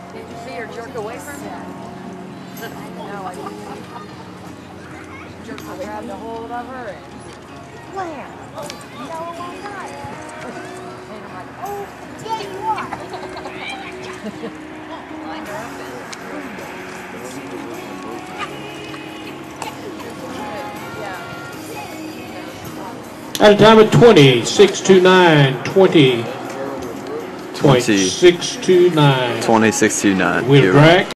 Did you see her jerk away from him? No, I didn't. Jerk away. Grabbed a hold of her and wham! Oh, no, I'm not. And I'm like, oh, yeah, you are. Line her up then. At a time of 20.629, 20.629. 20.629. With Brack.